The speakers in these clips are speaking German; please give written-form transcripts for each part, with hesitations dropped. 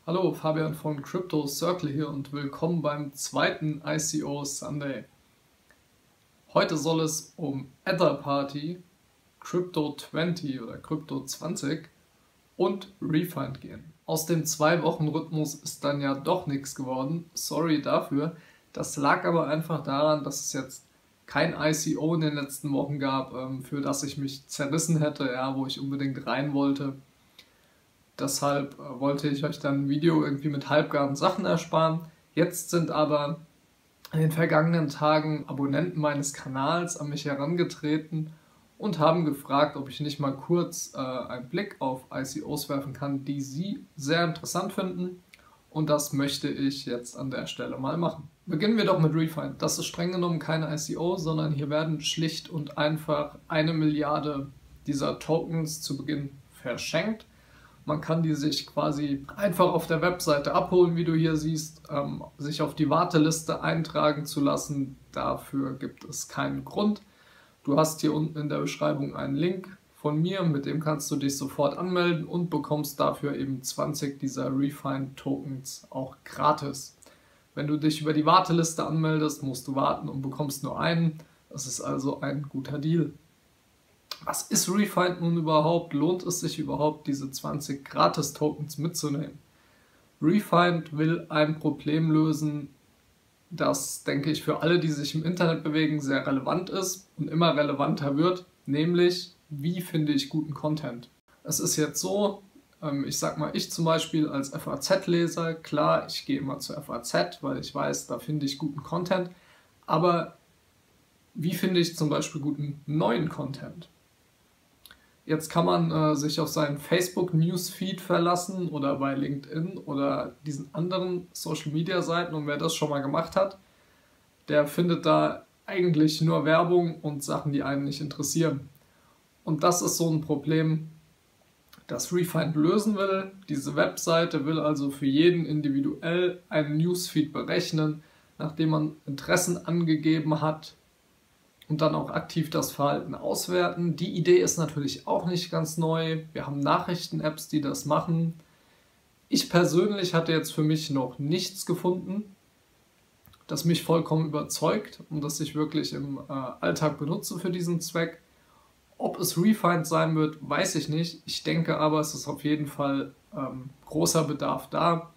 Hallo, Fabian von Crypto Circle hier und willkommen beim zweiten ICO Sunday. Heute soll es um Etherparty, Crypto20 oder Crypto20 und Refind gehen. Aus dem 2-Wochen-Rhythmus ist dann ja doch nichts geworden, sorry dafür. Das lag aber einfach daran, dass es jetzt kein ICO in den letzten Wochen gab, für das ich mich zerrissen hätte, ja, wo ich unbedingt rein wollte. Deshalb wollte ich euch dann ein Video irgendwie mit halbgaren Sachen ersparen. Jetzt sind aber in den vergangenen Tagen Abonnenten meines Kanals an mich herangetreten und haben gefragt, ob ich nicht mal kurz einen Blick auf ICOs werfen kann, die sie sehr interessant finden. Und das möchte ich jetzt an der Stelle mal machen. Beginnen wir doch mit Refind. Das ist streng genommen keine ICO, sondern hier werden schlicht und einfach 1 Milliarde dieser Tokens zu Beginn verschenkt. Man kann die sich quasi einfach auf der Webseite abholen, wie du hier siehst, sich auf die Warteliste eintragen zu lassen. Dafür gibt es keinen Grund. Du hast hier unten in der Beschreibung einen Link von mir, mit dem kannst du dich sofort anmelden und bekommst dafür eben 20 dieser Refind Tokens auch gratis. Wenn du dich über die Warteliste anmeldest, musst du warten und bekommst nur einen. Das ist also ein guter Deal. Was ist Refind nun überhaupt? Lohnt es sich überhaupt, diese 20 Gratis-Tokens mitzunehmen? Refind will ein Problem lösen, das, denke ich, für alle, die sich im Internet bewegen, sehr relevant ist und immer relevanter wird, nämlich, wie finde ich guten Content? Es ist jetzt so, ich sag mal, ich zum Beispiel als FAZ-Leser, klar, ich gehe immer zur FAZ, weil ich weiß, da finde ich guten Content, aber wie finde ich zum Beispiel guten neuen Content? Jetzt kann man sich auf seinen Facebook-Newsfeed verlassen oder bei LinkedIn oder diesen anderen Social-Media-Seiten, und wer das schon mal gemacht hat, der findet da eigentlich nur Werbung und Sachen, die einen nicht interessieren. Und das ist so ein Problem, das Refind lösen will. Diese Webseite will also für jeden individuell einen Newsfeed berechnen, nachdem man Interessen angegeben hat, und dann auch aktiv das Verhalten auswerten. Die Idee ist natürlich auch nicht ganz neu. Wir haben Nachrichten-Apps, die das machen. Ich persönlich hatte jetzt für mich noch nichts gefunden, das mich vollkommen überzeugt und das ich wirklich im Alltag benutze für diesen Zweck. Ob es Refind sein wird, weiß ich nicht. Ich denke aber, es ist auf jeden Fall großer Bedarf da,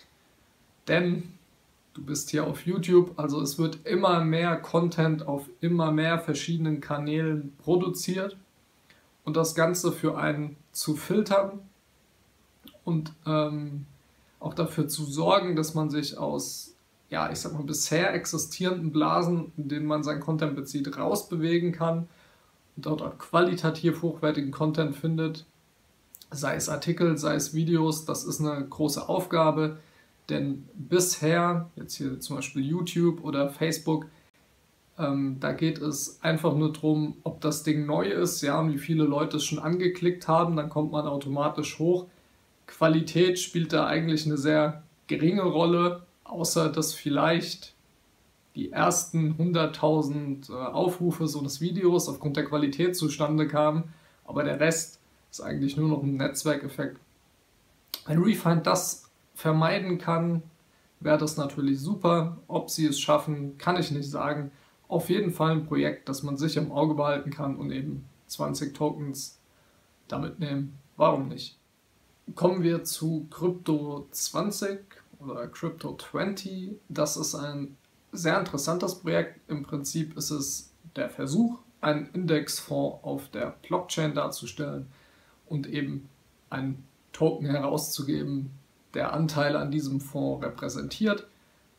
denn du bist hier auf YouTube, also es wird immer mehr Content auf immer mehr verschiedenen Kanälen produziert und das Ganze für einen zu filtern und auch dafür zu sorgen, dass man sich aus, ja, ich sag mal, bisher existierenden Blasen, in denen man seinen Content bezieht, rausbewegen kann und dort auch qualitativ hochwertigen Content findet, sei es Artikel, sei es Videos. Das ist eine große Aufgabe. Denn bisher, jetzt hier zum Beispiel YouTube oder Facebook, da geht es einfach nur darum, ob das Ding neu ist, ja, und wie viele Leute es schon angeklickt haben, dann kommt man automatisch hoch. Qualität spielt da eigentlich eine sehr geringe Rolle, außer dass vielleicht die ersten 100.000 Aufrufe so eines Videos aufgrund der Qualität zustande kamen, aber der Rest ist eigentlich nur noch ein Netzwerkeffekt. Ein Refind das vermeiden kann, wäre das natürlich super. Ob sie es schaffen, kann ich nicht sagen. Auf jeden Fall ein Projekt, das man sich im Auge behalten kann und eben 20 Tokens damit nehmen. Warum nicht? Kommen wir zu Crypto20 oder Crypto20. Das ist ein sehr interessantes Projekt. Im Prinzip ist es der Versuch, einen Indexfonds auf der Blockchain darzustellen und eben einen Token herauszugeben, der Anteile an diesem Fonds repräsentiert.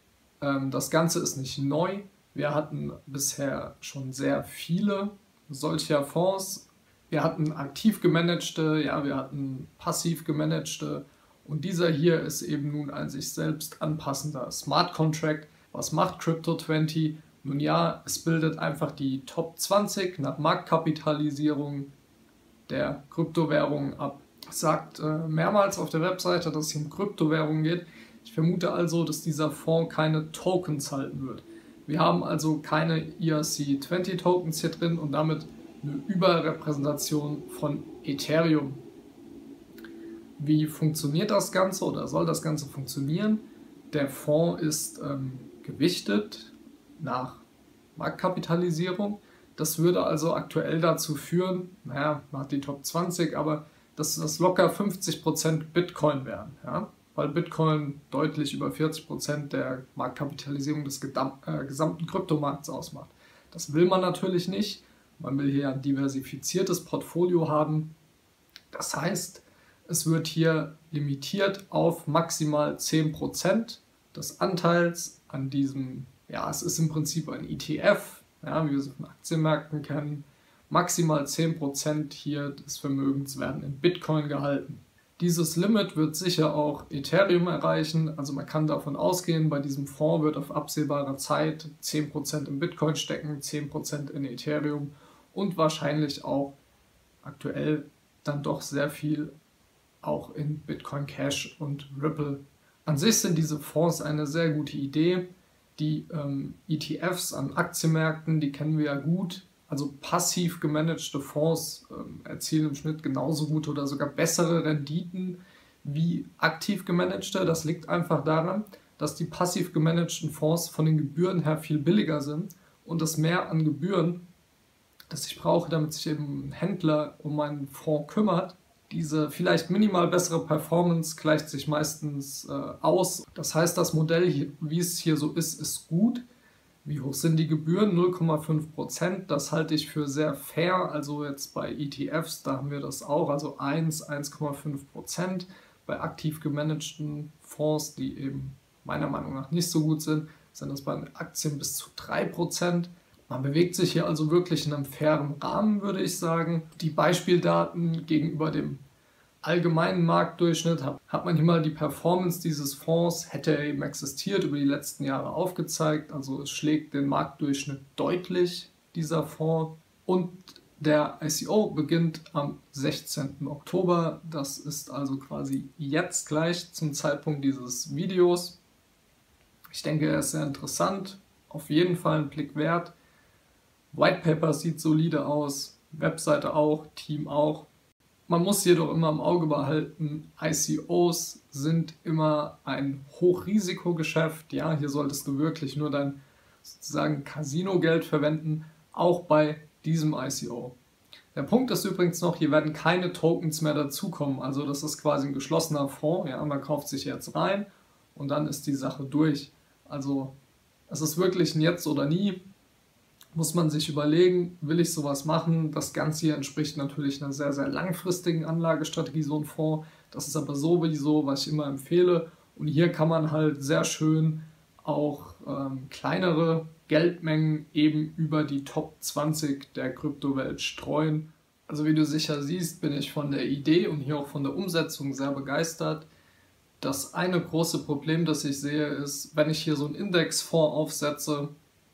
Das Ganze ist nicht neu. Wir hatten bisher schon sehr viele solcher Fonds. Wir hatten aktiv gemanagte, ja, wir hatten passiv gemanagte, und dieser hier ist eben nun ein sich selbst anpassender Smart Contract. Was macht Crypto20? Nun ja, es bildet einfach die Top 20 nach Marktkapitalisierung der Kryptowährungen ab. Sagt mehrmals auf der Webseite, dass es um Kryptowährungen geht. Ich vermute also, dass dieser Fonds keine Tokens halten wird. Wir haben also keine ERC20 Tokens hier drin und damit eine Überrepräsentation von Ethereum. Wie funktioniert das Ganze oder soll das Ganze funktionieren? Der Fonds ist gewichtet nach Marktkapitalisierung. Das würde also aktuell dazu führen, naja, man hat die Top 20, aber dass das locker 50% Bitcoin wären. Ja? Weil Bitcoin deutlich über 40% der Marktkapitalisierung des gesamten Kryptomarkts ausmacht. Das will man natürlich nicht. Man will hier ein diversifiziertes Portfolio haben. Das heißt, es wird hier limitiert auf maximal 10% des Anteils an diesem, ja, es ist im Prinzip ein ETF, ja, wie wir es von Aktienmärkten kennen. Maximal 10% hier des Vermögens werden in Bitcoin gehalten. Dieses Limit wird sicher auch Ethereum erreichen, also man kann davon ausgehen, bei diesem Fonds wird auf absehbare Zeit 10% in Bitcoin stecken, 10% in Ethereum und wahrscheinlich auch aktuell dann doch sehr viel auch in Bitcoin Cash und Ripple. An sich sind diese Fonds eine sehr gute Idee. Die ETFs an Aktienmärkten, die kennen wir ja gut. Also passiv gemanagte Fonds erzielen im Schnitt genauso gute oder sogar bessere Renditen wie aktiv gemanagte. Das liegt einfach daran, dass die passiv gemanagten Fonds von den Gebühren her viel billiger sind und das Mehr an Gebühren, das ich brauche, damit sich eben ein Händler um meinen Fonds kümmert, diese vielleicht minimal bessere Performance gleicht sich meistens aus. Das heißt, das Modell, hier, wie es hier so ist gut. Wie hoch sind die Gebühren? 0,5%. Das halte ich für sehr fair. Also jetzt bei ETFs, da haben wir das auch, also 1,5%. Bei aktiv gemanagten Fonds, die eben meiner Meinung nach nicht so gut sind, sind das bei Aktien bis zu 3%. Man bewegt sich hier also wirklich in einem fairen Rahmen, würde ich sagen. Die Beispieldaten gegenüber dem allgemeinen Marktdurchschnitt hat man hier mal die Performance dieses Fonds, hätte er eben existiert, über die letzten Jahre aufgezeigt. Also es schlägt den Marktdurchschnitt deutlich, dieser Fonds. Und der ICO beginnt am 16. Oktober. Das ist also quasi jetzt gleich zum Zeitpunkt dieses Videos. Ich denke, er ist sehr interessant. Auf jeden Fall ein Blick wert. White Paper sieht solide aus, Webseite auch, Team auch. Man muss jedoch immer im Auge behalten, ICOs sind immer ein Hochrisikogeschäft. Ja, hier solltest du wirklich nur dein sozusagen Casino-Geld verwenden, auch bei diesem ICO. Der Punkt ist übrigens noch, hier werden keine Tokens mehr dazukommen. Also das ist quasi ein geschlossener Fonds. Ja, man kauft sich jetzt rein und dann ist die Sache durch. Also es ist wirklich ein Jetzt oder Nie. Muss man sich überlegen, will ich sowas machen? Das Ganze hier entspricht natürlich einer sehr, sehr langfristigen Anlagestrategie, so ein Fonds. Das ist aber sowieso, was ich immer empfehle. Und hier kann man halt sehr schön auch kleinere Geldmengen eben über die Top 20 der Kryptowelt streuen. Also wie du sicher siehst, bin ich von der Idee und hier auch von der Umsetzung sehr begeistert. Das eine große Problem, das ich sehe, ist, wenn ich hier so einen Indexfonds aufsetze,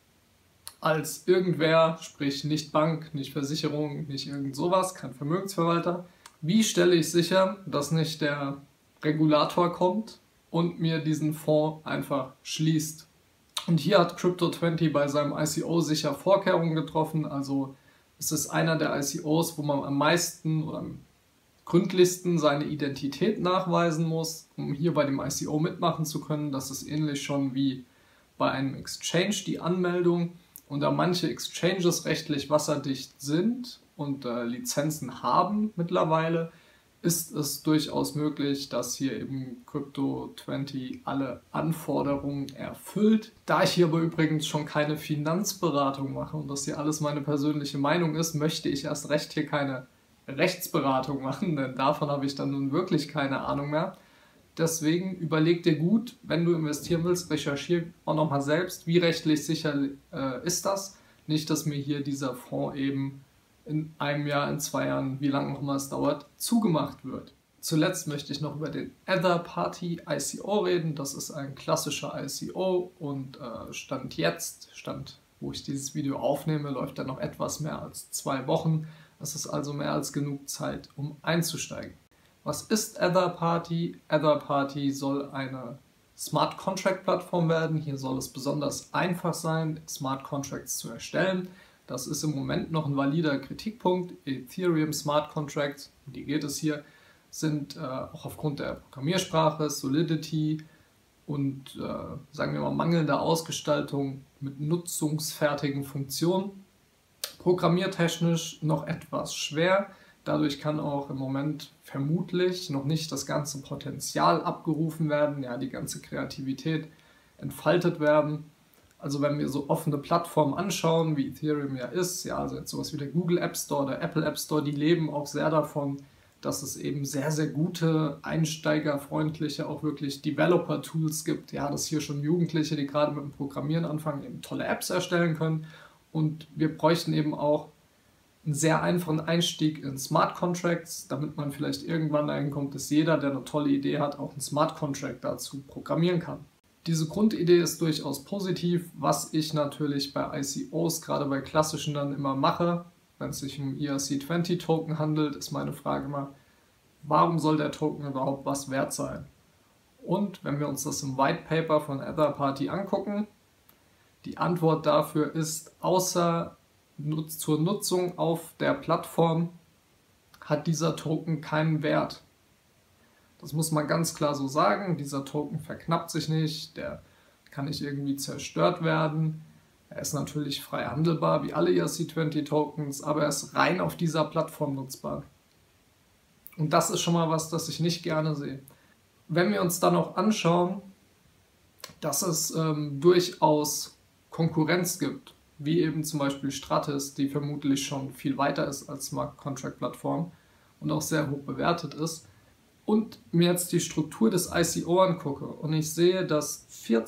als irgendwer, sprich nicht Bank, nicht Versicherung, nicht irgend sowas, kein Vermögensverwalter. Wie stelle ich sicher, dass nicht der Regulator kommt und mir diesen Fonds einfach schließt? Und hier hat Crypto20 bei seinem ICO sicher Vorkehrungen getroffen. Also es ist einer der ICOs, wo man am meisten oder am gründlichsten seine Identität nachweisen muss, um hier bei dem ICO mitmachen zu können. Das ist ähnlich schon wie bei einem Exchange die Anmeldung. Und da manche Exchanges rechtlich wasserdicht sind und Lizenzen haben mittlerweile, ist es durchaus möglich, dass hier eben Crypto20 alle Anforderungen erfüllt. Da ich hier aber übrigens schon keine Finanzberatung mache und das hier alles meine persönliche Meinung ist, möchte ich erst recht hier keine Rechtsberatung machen, denn davon habe ich dann nun wirklich keine Ahnung mehr. Deswegen überleg dir gut, wenn du investieren willst, recherchiere auch nochmal selbst, wie rechtlich sicher ist das. Nicht, dass mir hier dieser Fonds eben in einem Jahr, in 2 Jahren, wie lange auch immer es dauert, zugemacht wird. Zuletzt möchte ich noch über den Ether Party ICO reden. Das ist ein klassischer ICO und Stand jetzt, wo ich dieses Video aufnehme, läuft er noch etwas mehr als 2 Wochen. Das ist also mehr als genug Zeit, um einzusteigen. Was ist Ether Party? Ether Party soll eine Smart Contract Plattform werden. Hier soll es besonders einfach sein, Smart Contracts zu erstellen. Das ist im Moment noch ein valider Kritikpunkt. Ethereum Smart Contracts, um die geht es hier, sind auch aufgrund der Programmiersprache, Solidity und sagen wir mal mangelnder Ausgestaltung mit nutzungsfertigen Funktionen programmiertechnisch noch etwas schwer. Dadurch kann auch im Moment vermutlich noch nicht das ganze Potenzial abgerufen werden, ja, die ganze Kreativität entfaltet werden. Also wenn wir so offene Plattformen anschauen, wie Ethereum ja ist, ja, also jetzt sowas wie der Google App Store, der Apple App Store, die leben auch sehr davon, dass es eben sehr, sehr gute, einsteigerfreundliche, auch wirklich Developer-Tools gibt. Ja, dass hier schon Jugendliche, die gerade mit dem Programmieren anfangen, eben tolle Apps erstellen können. Und wir bräuchten eben auch einen sehr einfachen Einstieg in Smart Contracts, damit man vielleicht irgendwann dahin kommt, dass jeder, der eine tolle Idee hat, auch einen Smart Contract dazu programmieren kann. Diese Grundidee ist durchaus positiv, was ich natürlich bei ICOs, gerade bei klassischen, dann immer mache. Wenn es sich um ERC20 Token handelt, ist meine Frage immer, warum soll der Token überhaupt was wert sein? Und wenn wir uns das im White Paper von Etherparty angucken, die Antwort dafür ist, außer zur Nutzung auf der Plattform hat dieser Token keinen Wert. Das muss man ganz klar so sagen. Dieser Token verknappt sich nicht, der kann nicht irgendwie zerstört werden. Er ist natürlich frei handelbar, wie alle ERC20-Tokens, aber er ist rein auf dieser Plattform nutzbar. Und das ist schon mal was, das ich nicht gerne sehe. Wenn wir uns dann auch anschauen, dass es durchaus Konkurrenz gibt, wie eben zum Beispiel Stratis, die vermutlich schon viel weiter ist als Smart Contract Plattform und auch sehr hoch bewertet ist, und mir jetzt die Struktur des ICO angucke und ich sehe, dass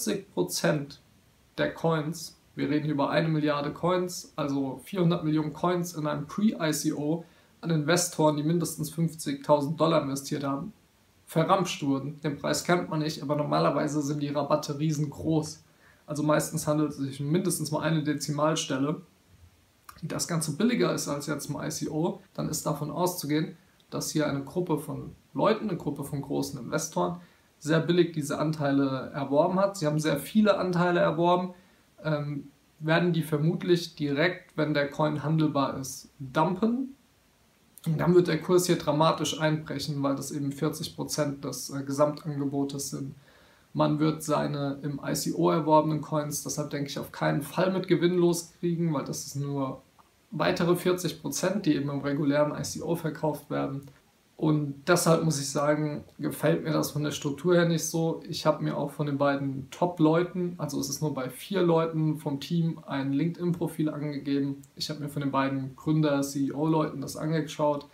40% der Coins, wir reden über 1 Milliarde Coins, also 400 Millionen Coins in einem Pre-ICO an Investoren, die mindestens $50.000 investiert haben, verramscht wurden. Den Preis kennt man nicht, aber normalerweise sind die Rabatte riesengroß. Also meistens handelt es sich um mindestens mal eine Dezimalstelle. Und das Ganze billiger ist als jetzt im ICO, dann ist davon auszugehen, dass hier eine Gruppe von Leuten, eine Gruppe von großen Investoren, sehr billig diese Anteile erworben hat. Sie haben sehr viele Anteile erworben, werden die vermutlich direkt, wenn der Coin handelbar ist, dumpen. Und dann wird der Kurs hier dramatisch einbrechen, weil das eben 40% des Gesamtangebotes sind. Man wird seine im ICO erworbenen Coins, deshalb denke ich, auf keinen Fall mit Gewinn loskriegen, weil das ist nur weitere 40%, die eben im regulären ICO verkauft werden. Und deshalb muss ich sagen, gefällt mir das von der Struktur her nicht so. Ich habe mir auch von den beiden Top-Leuten, also es ist nur bei 4 Leuten vom Team, ein LinkedIn-Profil angegeben. Ich habe mir von den beiden Gründer-, CEO-Leuten das angeschaut.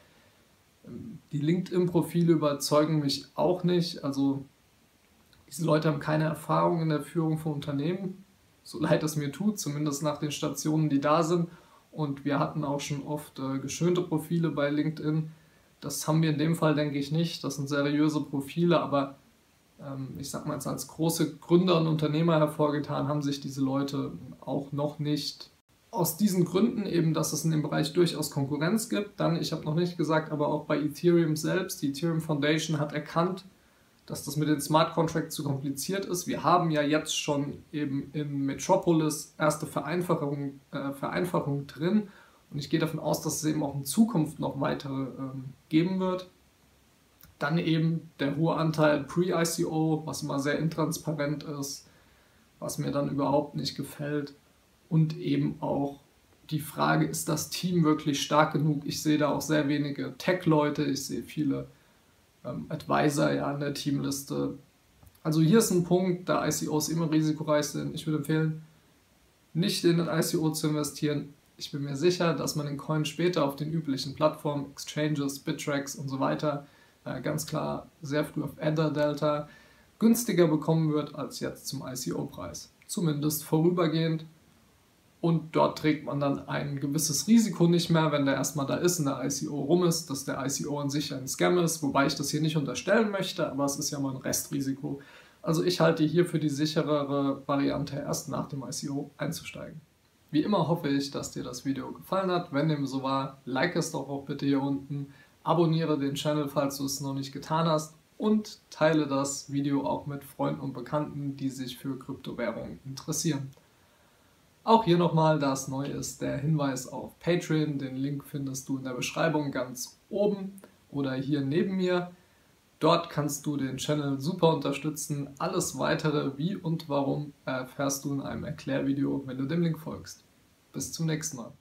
Die LinkedIn-Profile überzeugen mich auch nicht. Also diese Leute haben keine Erfahrung in der Führung von Unternehmen, so leid es mir tut, zumindest nach den Stationen, die da sind. Und wir hatten auch schon oft geschönte Profile bei LinkedIn. Das haben wir in dem Fall, denke ich, nicht. Das sind seriöse Profile, aber ich sag mal, als große Gründer und Unternehmer hervorgetan haben sich diese Leute auch noch nicht. Aus diesen Gründen eben, dass es in dem Bereich durchaus Konkurrenz gibt. Dann, ich habe noch nicht gesagt, aber auch bei Ethereum selbst, die Ethereum Foundation hat erkannt, dass das mit den Smart Contracts zu kompliziert ist. Wir haben ja jetzt schon eben in Metropolis erste Vereinfachungen drin und ich gehe davon aus, dass es eben auch in Zukunft noch weitere geben wird. Dann eben der hohe Anteil Pre-ICO, was immer sehr intransparent ist, was mir dann überhaupt nicht gefällt. Und eben auch die Frage, ist das Team wirklich stark genug? Ich sehe da auch sehr wenige Tech-Leute, ich sehe viele Advisor ja in der Teamliste. Also hier ist ein Punkt, da ICOs immer risikoreich sind. Ich würde empfehlen, nicht in den ICO zu investieren. Ich bin mir sicher, dass man den Coin später auf den üblichen Plattformen, Exchanges, Bittrex und so weiter, ganz klar sehr früh auf EtherDelta günstiger bekommen wird als jetzt zum ICO-Preis. Zumindest vorübergehend. Und dort trägt man dann ein gewisses Risiko nicht mehr, wenn der erstmal da ist und der ICO rum ist, dass der ICO an sich ein Scam ist, wobei ich das hier nicht unterstellen möchte, aber es ist ja mal ein Restrisiko. Also ich halte hier für die sicherere Variante, erst nach dem ICO einzusteigen. Wie immer hoffe ich, dass dir das Video gefallen hat. Wenn dem so war, like es doch auch bitte hier unten, abonniere den Channel, falls du es noch nicht getan hast und teile das Video auch mit Freunden und Bekannten, die sich für Kryptowährungen interessieren. Auch hier nochmal, da es neu ist, der Hinweis auf Patreon. Den Link findest du in der Beschreibung ganz oben oder hier neben mir. Dort kannst du den Channel super unterstützen. Alles weitere, wie und warum, erfährst du in einem Erklärvideo, wenn du dem Link folgst. Bis zum nächsten Mal.